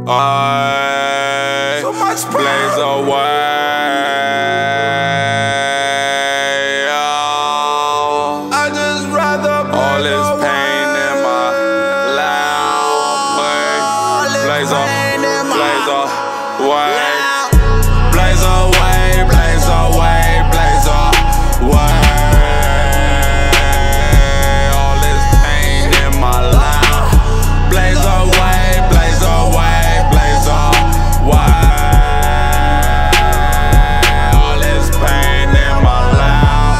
I So much blaze away. I just rather All this pain in my loud way. Blaze away. Blaze away. Blaze away. Blaze away. Blaze away. All this pain in my loud. Blaze away. Blaze away. Blaze away. All this pain in my loud.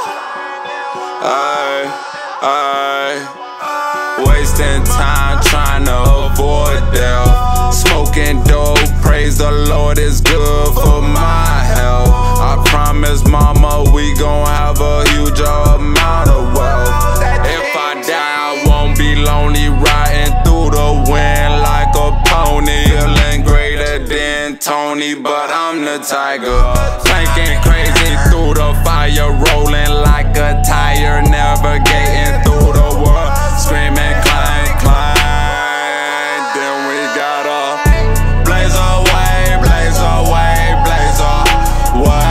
Wasting time trying to avoid death. Smoking dope, praise the Lord, it's good for my health. I promise mama we gon' have a huge amount of wealth. If I die I won't be lonely, riding through the wind like a pony. Feeling greater than Tony, but I'm the tiger. Thinking crazy through the fire, rolling like a tire, navigating through the world, screaming clang, clang. Then we gotta blaze away, blaze away, blaze away.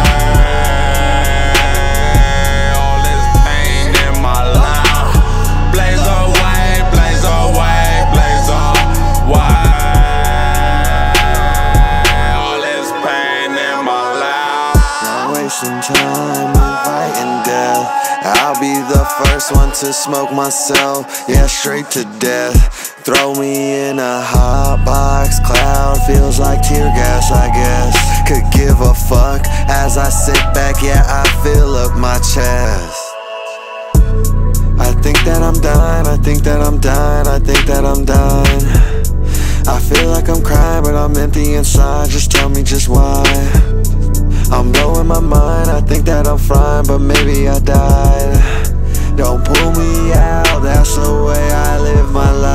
All this pain in my life. Blaze away, blaze away, blaze away. All this pain in my life. Not wasting time inviting death. I'll be the first one to smoke myself, yeah, straight to death. Throw me in a hot box, cloud feels like tear gas, I guess. Could give a fuck as I sit back, yeah, I fill up my chest. I think that I'm done, I think that I'm done, I think that I'm done. I feel like I'm crying, but I'm empty inside, just tell me just why. I'm blowing my mind, I think that I'm fine, but maybe I died. Don't pull me out, that's the way I live my life.